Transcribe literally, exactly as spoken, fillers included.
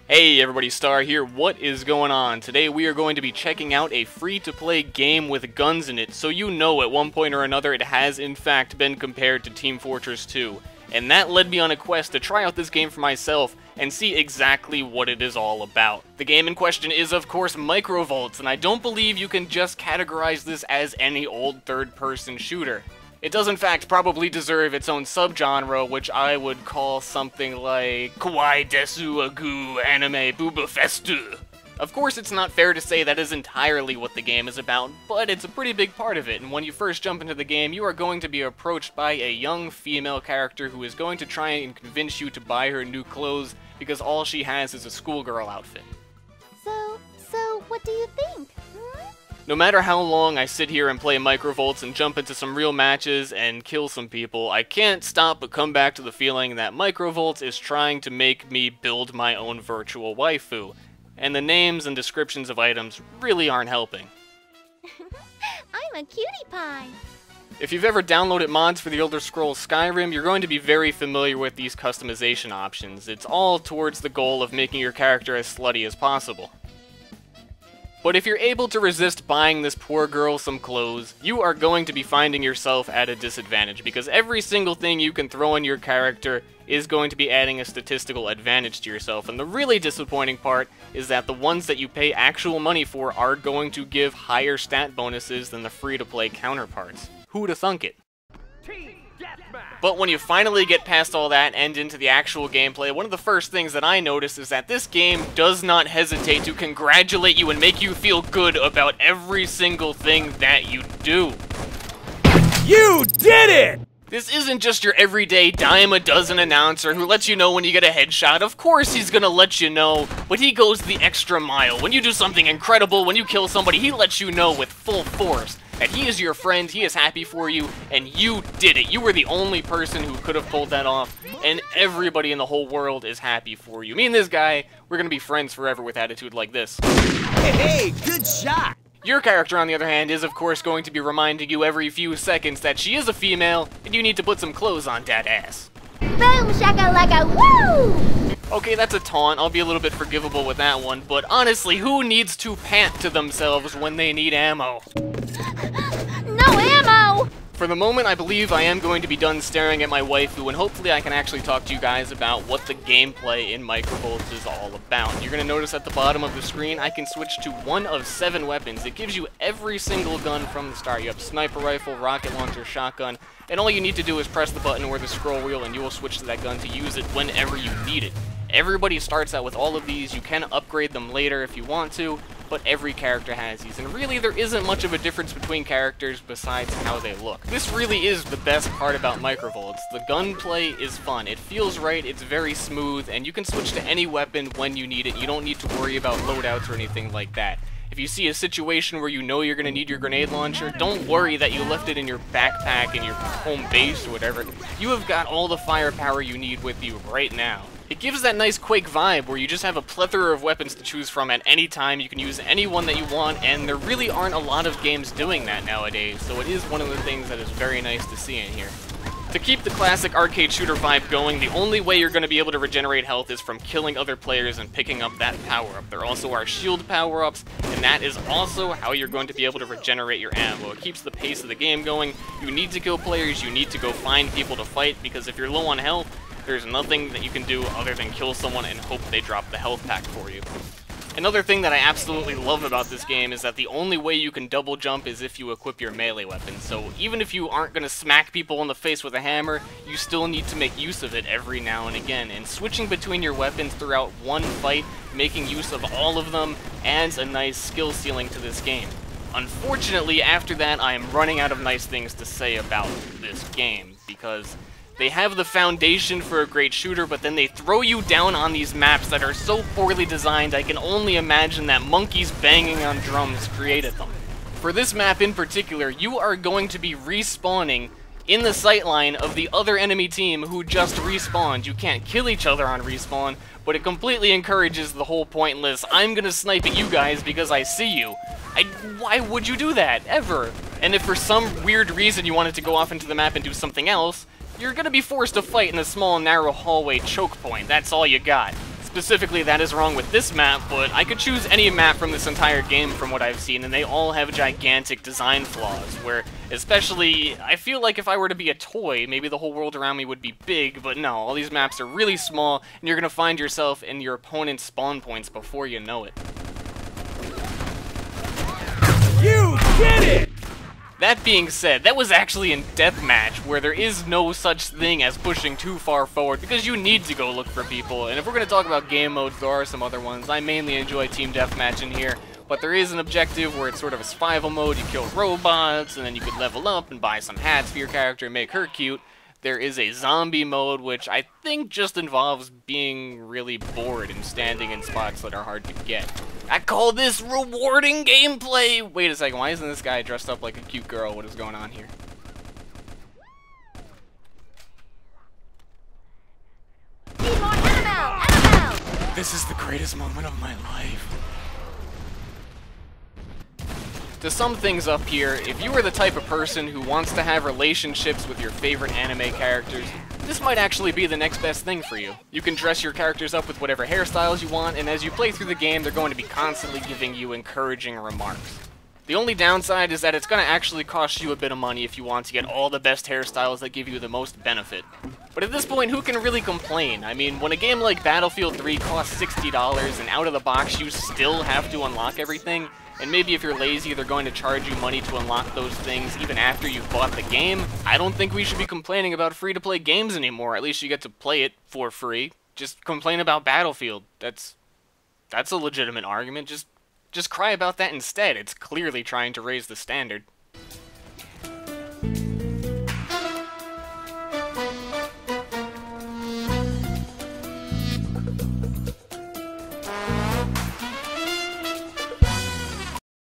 Hey everybody, Star here. What is going on? Today we are going to be checking out a free-to-play game with guns in it, so you know at one point or another it has in fact been compared to Team Fortress two. And that led me on a quest to try out this game for myself and see exactly what it is all about. The game in question is of course Microvolts, and I don't believe you can just categorize this as any old third-person shooter. It does in fact probably deserve its own subgenre, which I would call something like Kawaii Desu Agu Anime Booba Festu. Of course, it's not fair to say that is entirely what the game is about, but it's a pretty big part of it, and when you first jump into the game, you are going to be approached by a young female character who is going to try and convince you to buy her new clothes because all she has is a schoolgirl outfit. So, so, what do you think? Hmm? No matter how long I sit here and play Microvolts and jump into some real matches and kill some people, I can't stop but come back to the feeling that Microvolts is trying to make me build my own virtual waifu, and the names and descriptions of items really aren't helping. I'm a cutie pie. If you've ever downloaded mods for the Elder Scrolls Skyrim, you're going to be very familiar with these customization options. It's all towards the goal of making your character as slutty as possible. But if you're able to resist buying this poor girl some clothes, you are going to be finding yourself at a disadvantage, because every single thing you can throw in your character is going to be adding a statistical advantage to yourself, and the really disappointing part is that the ones that you pay actual money for are going to give higher stat bonuses than the free-to-play counterparts. Who'da thunk it? But when you finally get past all that and into the actual gameplay, one of the first things that I noticed is that this game does not hesitate to congratulate you and make you feel good about every single thing that you do. You did it! This isn't just your everyday dime-a-dozen announcer who lets you know when you get a headshot. Of course he's gonna let you know, but he goes the extra mile. When you do something incredible, when you kill somebody, he lets you know with full force that he is your friend, he is happy for you, and you did it. You were the only person who could have pulled that off, and everybody in the whole world is happy for you. Me and this guy, we're gonna be friends forever with attitude like this. Hey, hey, good shot! Your character, on the other hand, is of course going to be reminding you every few seconds that she is a female, and you need to put some clothes on that ass. Boom shakalaka woo! Okay, that's a taunt. I'll be a little bit forgivable with that one, but honestly, who needs to pant to themselves when they need ammo? No ammo! For the moment, I believe I am going to be done staring at my waifu, and hopefully I can actually talk to you guys about what the gameplay in Microvolts is all about. You're going to notice at the bottom of the screen, I can switch to one of seven weapons. It gives you every single gun from the start. You have sniper rifle, rocket launcher, shotgun, and all you need to do is press the button or the scroll wheel, and you will switch to that gun to use it whenever you need it. Everybody starts out with all of these. You can upgrade them later if you want to, but every character has these, and really there isn't much of a difference between characters besides how they look. This really is the best part about Microvolts. The gunplay is fun, it feels right, it's very smooth, and you can switch to any weapon when you need it. You don't need to worry about loadouts or anything like that. If you see a situation where you know you're going to need your grenade launcher, don't worry that you left it in your backpack in your home base or whatever. You have got all the firepower you need with you right now. It gives that nice Quake vibe where you just have a plethora of weapons to choose from at any time. You can use any one that you want, and there really aren't a lot of games doing that nowadays, so it is one of the things that is very nice to see in here. To keep the classic arcade shooter vibe going, the only way you're going to be able to regenerate health is from killing other players and picking up that power-up. There also are shield power-ups, and that is also how you're going to be able to regenerate your ammo. It keeps the pace of the game going. You need to kill players, you need to go find people to fight, because if you're low on health, there's nothing that you can do other than kill someone and hope they drop the health pack for you. Another thing that I absolutely love about this game is that the only way you can double jump is if you equip your melee weapon. So even if you aren't going to smack people in the face with a hammer, you still need to make use of it every now and again. And switching between your weapons throughout one fight, making use of all of them, adds a nice skill ceiling to this game. Unfortunately, after that, I am running out of nice things to say about this game, because they have the foundation for a great shooter, but then they throw you down on these maps that are so poorly designed, I can only imagine that monkeys banging on drums created them. For this map in particular, you are going to be respawning in the sightline of the other enemy team who just respawned. You can't kill each other on respawn, but it completely encourages the whole pointless, I'm gonna snipe at you guys because I see you. I, why would you do that, ever? And if for some weird reason you wanted to go off into the map and do something else, you're gonna be forced to fight in a small, narrow hallway choke point. That's all you got. specifically that is wrong with this map, but I could choose any map from this entire game from what I've seen, and they all have gigantic design flaws, where especially, I feel like if I were to be a toy, maybe the whole world around me would be big, but no, all these maps are really small, and you're gonna find yourself in your opponent's spawn points before you know it. You did it! That being said, that was actually in Deathmatch, where there is no such thing as pushing too far forward, because you need to go look for people, and if we're going to talk about game modes, there are some other ones. I mainly enjoy Team Deathmatch in here, but there is an objective where it's sort of a survival mode. You kill robots, and then you could level up and buy some hats for your character and make her cute. There is a zombie mode, which I think just involves being really bored and standing in spots that are hard to get. I call this rewarding gameplay! Wait a second, why isn't this guy dressed up like a cute girl? What is going on here? Need more ammo! Ammo! This is the greatest moment of my life. To sum things up here, if you are the type of person who wants to have relationships with your favorite anime characters, this might actually be the next best thing for you. You can dress your characters up with whatever hairstyles you want, and as you play through the game, they're going to be constantly giving you encouraging remarks. The only downside is that it's going to actually cost you a bit of money if you want to get all the best hairstyles that give you the most benefit. But at this point, who can really complain? I mean, when a game like Battlefield three costs sixty dollars and out of the box you still have to unlock everything, and maybe if you're lazy, they're going to charge you money to unlock those things even after you've bought the game, I don't think we should be complaining about free-to-play games anymore. At least you get to play it for free. Just complain about Battlefield. That's that's a legitimate argument. Just just cry about that instead. It's clearly trying to raise the standard.